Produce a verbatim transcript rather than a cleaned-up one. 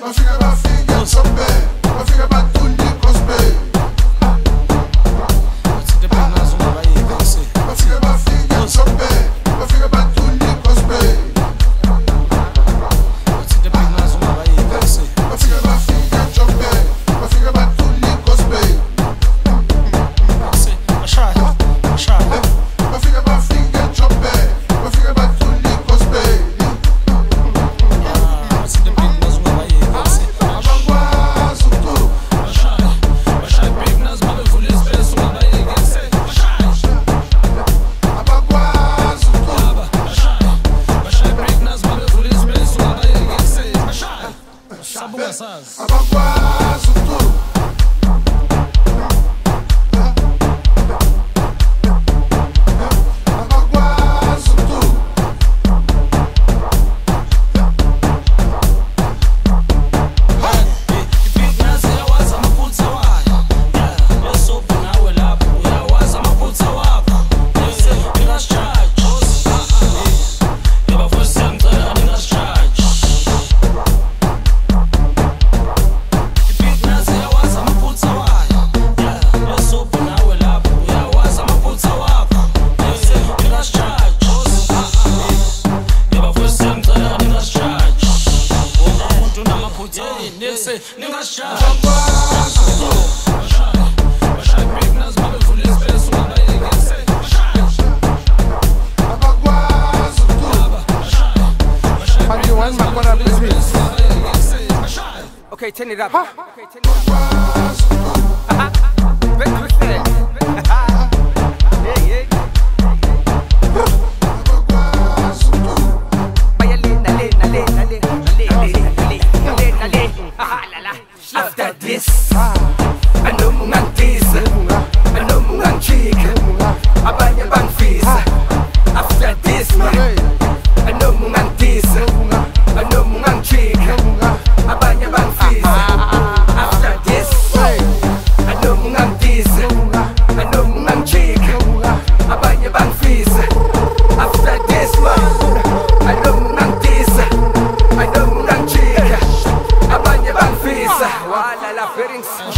bafika bafika Njombe, bafika bathuli gospel. Bafika bafika Njombe, bafika bathuli gospel. Bafika bafika Njombe, bafika bathuli gospel. Bafika bafika Njombe, bafika bathuli gospel. Abakwazi uThulu. Abakwazi uThulu. Okay, turn it up. Huh? Okay, turn it up. Very twisted. Yeah, yeah. After this, I know mungang tease, I know mungang cheek, abanye bangfisa. After this, I know mungang tease, I know mungang cheek, abanye bangfisa. After this, I know mungang tease, I know mungang cheek, abanye bangfisa. After this, I know mungang tease, I know mungang cheek, abanye bangfisa. Wala la feelings.